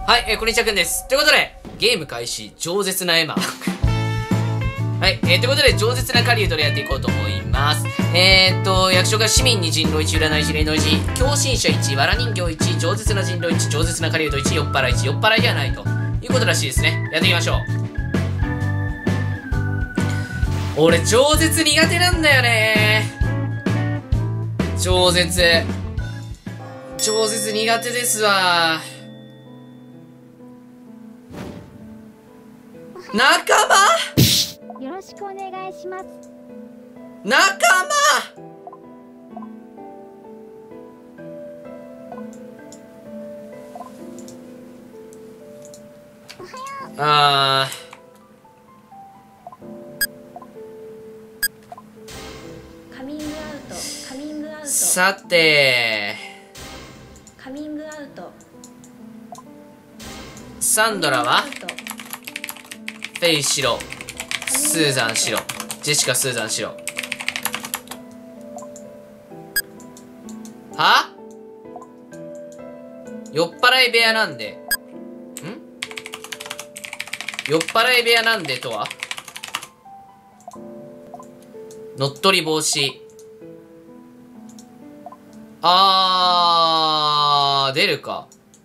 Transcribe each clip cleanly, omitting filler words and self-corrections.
はい、こんにちはくんです。ということで、ゲーム開始、超絶なエマ。はい、ということで、超絶な狩人でやっていこうと思います。役所が市民に人狼1、占い1、霊能1、狂信者1、わら人形1、超絶な人狼1、超絶な狩人1、酔っ払い1、酔っ払いではないということらしいですね。やっていきましょう。俺、超絶苦手なんだよね。超絶苦手ですわ。仲間よろしくお願いします。 仲間カミングアウト、カミングアウト、 さてカミングアウト。 サンドラはカミングアウトフェイ白、スーザン白、ジェシカスーザン白。は？酔っ払い部屋なんで。酔っ払い部屋なんでとは？乗っ取り防止。出るか。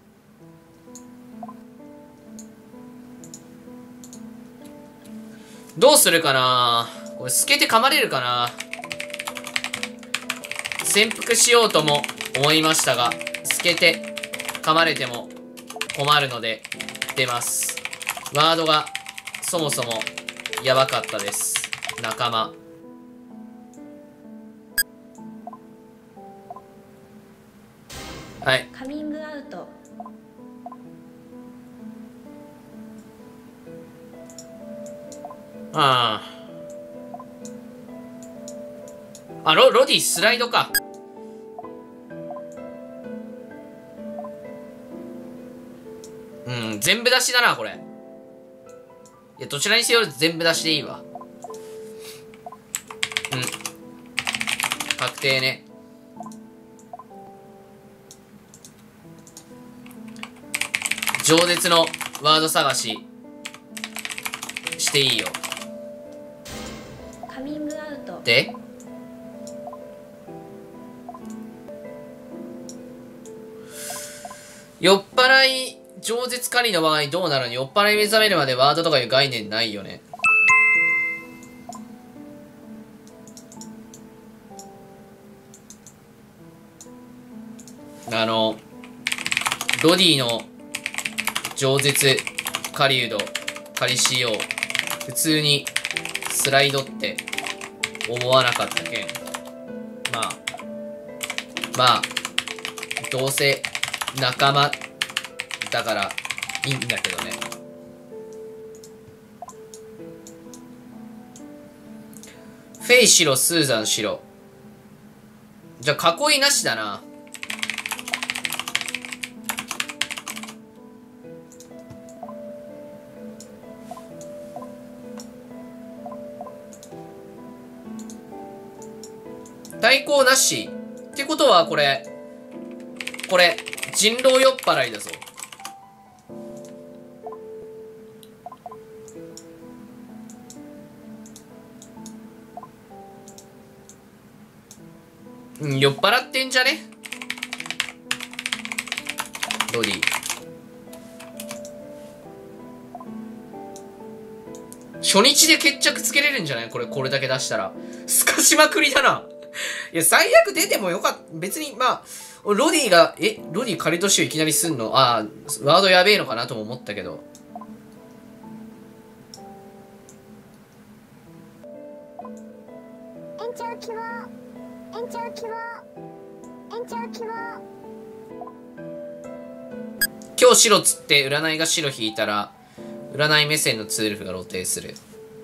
どうするかな。これ、透けて噛まれるかな。潜伏しようとも思いましたが、透けて噛まれても困るので、出ます。ワードが、そもそも、やばかったです。仲間。はい。 カミングアウト。 ロディスライドか。全部出しだな、これ。いや、どちらにせよ全部出しでいいわ。確定ね。饒舌のワード探ししていいよ。 カミングアウト。 で酔っ払い饒舌狩りの場合どうなるの？酔っ払い目覚めるまでワードとかいう概念ないよね。ロディの饒舌狩人狩りしよう普通にスライドって思わなかったけん、まあどうせ仲間だからいいんだけどね。フェイ白、スーザン白。じゃあ囲いなしだな。対抗なしってことはこれ人狼酔っ払いだぞ。酔っ払ってんじゃねロディ。初日で決着つけれるんじゃないこれだけ出したら。すかしまくりだな。いや、最悪出てもよかった。別に、ロディが、ロディ仮年をいきなりすんの？ワードやべえのかなとも思ったけど。 延長希望。延長希望。延長希望。 今日白つって占いが白引いたら、占い目線のツールフが露呈する。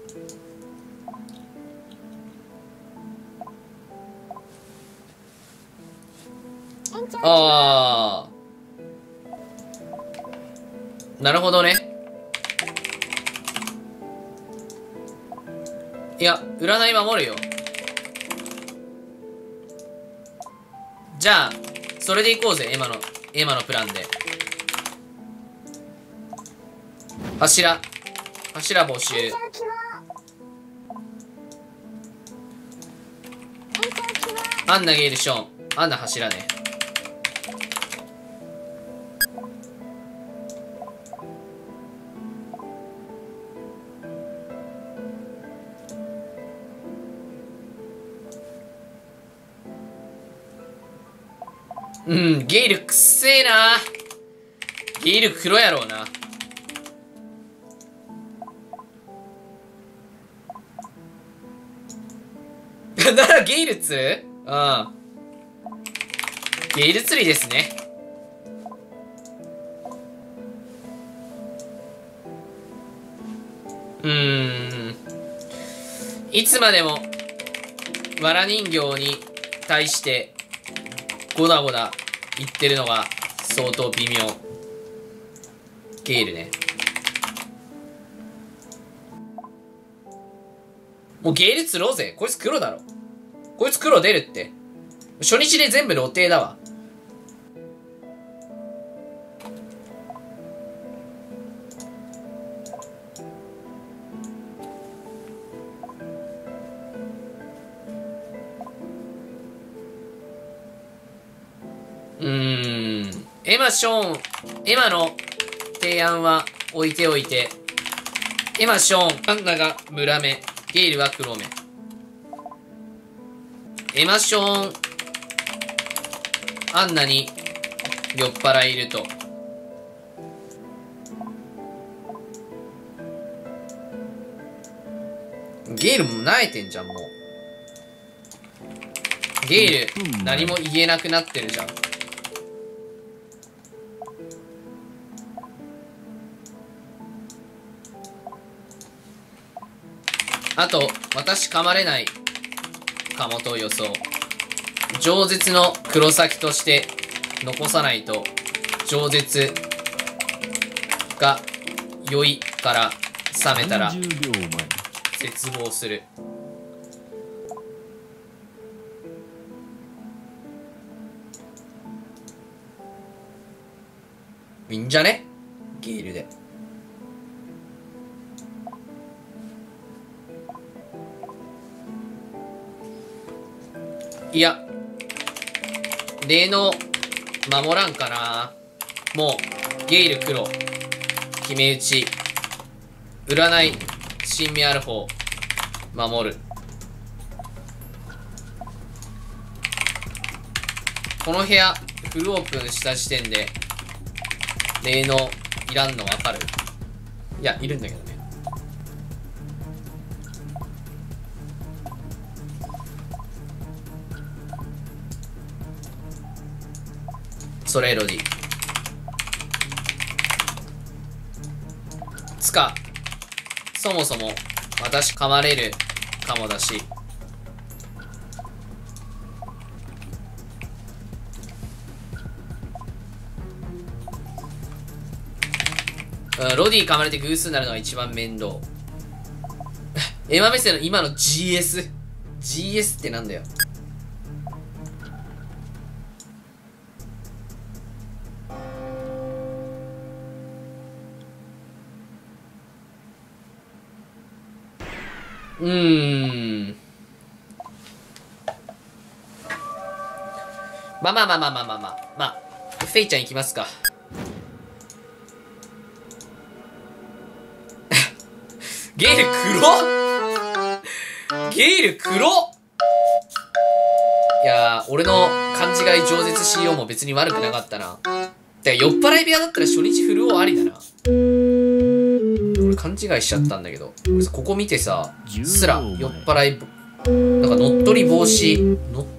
なるほどね。いや、占い守るよ。じゃあ、それでいこうぜ、エマのプランで。 柱募集。 延長希望延長希望アンナ、ゲイル、ショーン。アンナ柱ね。うん、ゲイルくっせえな。ゲイル黒やろうな。ならゲイル釣る？うん。ゲイル釣りですね。いつまでも、わら人形に対して、ゴダゴダ言ってるのが相当微妙。ゲイルね。もうゲイル釣ろうぜ。こいつ黒だろ。こいつ黒出るって。初日で全部露呈だわ。エマ、ショーン、エマの提案は置いておいて、エマ、ショーン、アンナが村目、ゲイルは黒目。エマ、ショーン、アンナに酔っ払いいると。ゲイルも萎えてんじゃん、もう。ゲイル、何も言えなくなってるじゃん。あと、私噛まれないかもと予想。饒舌の黒崎として残さないと、饒舌が良いから冷めたら絶望する。いいんじゃね？ゲイルで。いや、霊能守らんかな。もう、ゲイル黒、決め打ち、占い、新味ある方、守る。この部屋、フルオープンした時点で、霊能いらんのわかる？いや、いるんだけどね。それエロディつか、そもそも私噛まれるかもだし、ロディ噛まれて偶数になるのが一番面倒。エマメセの今の GS ってなんだよ。まあ、フェイちゃん行きますか。ゲイル黒いやー、俺の勘違い饒舌 CO も別に悪くなかったな。てか酔っ払い部屋だったら初日フルオありだな。俺勘違いしちゃったんだけど。俺さ、ここ見てさ、すら酔っ払い、なんか乗っ取り防止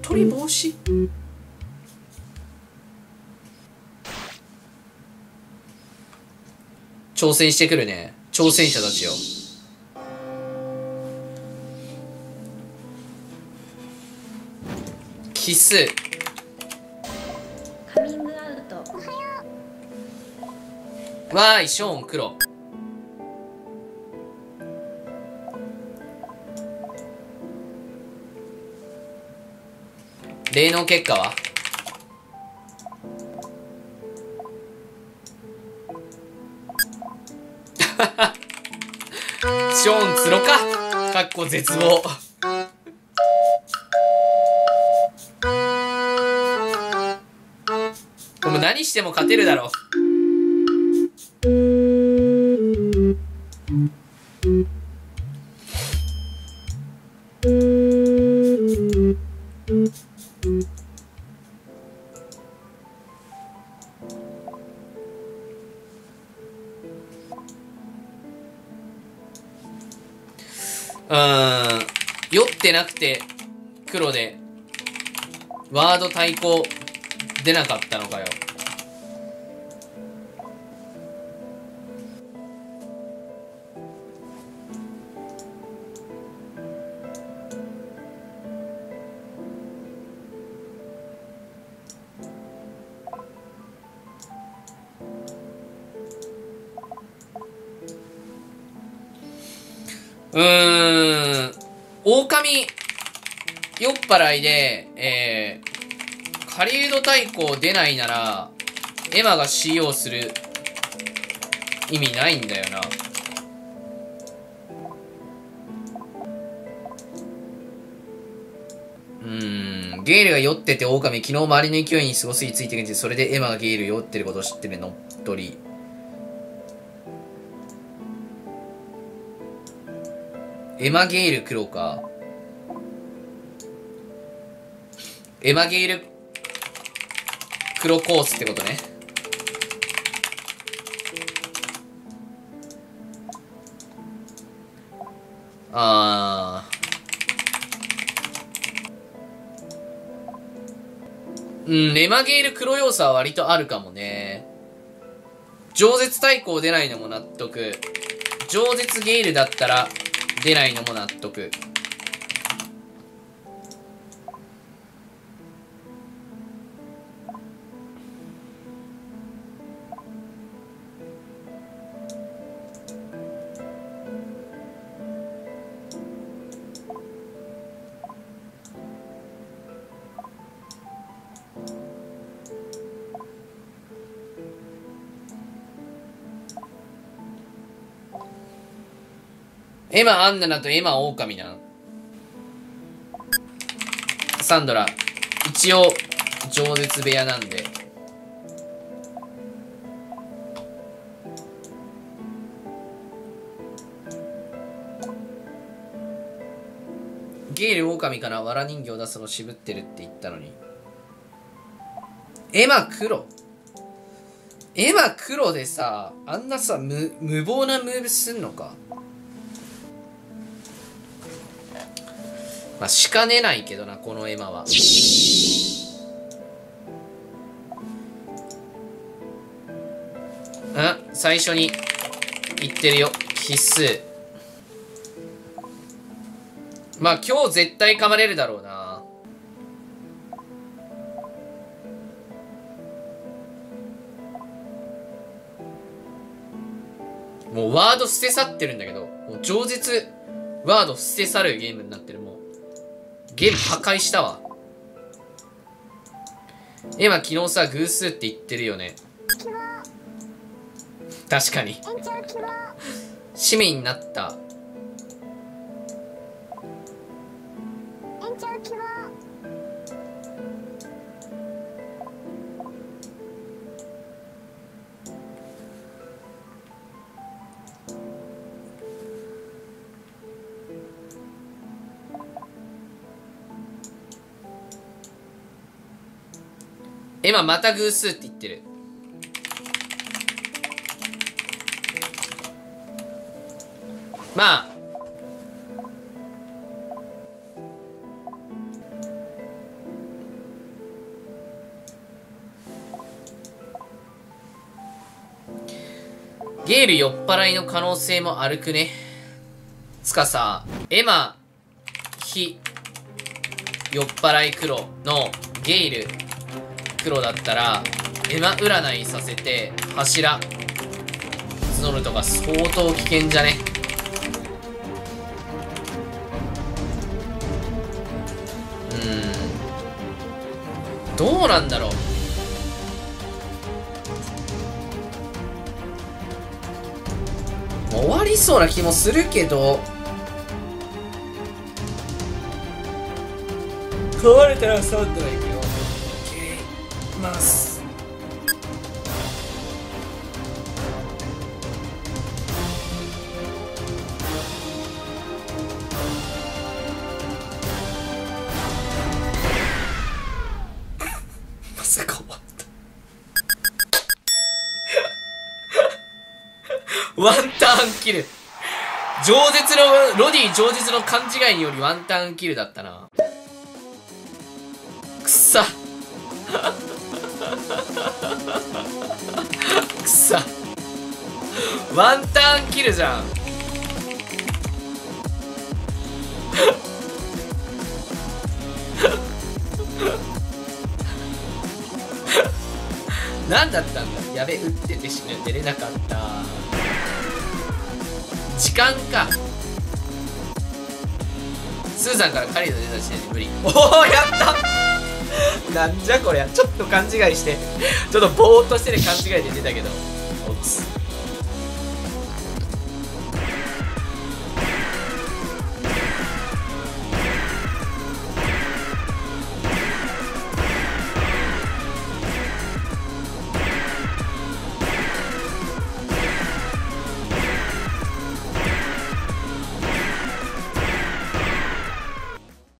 挑戦してくるね。挑戦者たちよ。奇数。 カミングアウト。 わーい、ショーン黒。霊能結果はショーンツロか。かっこ絶望。もう何しても勝てるだろ。酔ってなくて黒でワード対抗出なかったのかよ。狼酔っ払いで、狩人対抗出ないなら、エマが CO する意味ないんだよな。ゲイルが酔ってて狼、昨日周りの勢いにすごすぎついてくれて、それでエマがゲイル酔ってることを知ってるのっとり。エマゲイル黒か。エマゲイル黒コースってことね。エマゲイル黒要素は割とあるかもね。饒舌対抗出ないのも納得。饒舌ゲイルだったら出ないのも納得。エマアンナナとエマオオカミなん。サンドラ一応饒舌部屋なんで。ゲールオオカミかな。わら人形出すの渋ってるって言ったのに。エマ黒。エマ黒でさ、あんなさ無謀なムーブすんのか。まあ、しかねないけどな、このエマは。最初に言ってるよ。必須。まあ、今日絶対噛まれるだろうな。もうワード捨て去ってるんだけど、もう饒舌ワード捨て去るゲームになってる。もうゲーム破壊したわ。エマ昨日さ偶数って言ってるよね。確かに市民になった。エマまた偶数って言ってる。まあゲール酔っ払いの可能性もあるくね。つかさ、エマ非酔っ払い黒のゲイル黒だったらエマ占いさせて柱募るとか相当危険じゃね。どうなんだろう。 もう終わりそうな気もするけど、壊れたらサウンドがいくよ。 OK いきます。まさか終わった。ワンターンキル。饒舌の、ロディ饒舌の勘違いによりワンターンキルだったな。くさくさ、ワンターンキルじゃん。何だったんだ。やべ、打ってて死ぬ。出れなかった。時間か。スーさんからカリード出た時点で無理。おお、やったなんじゃこりゃ。ちょっと勘違いして、ちょっとぼーっとしてて勘違いで出たけど。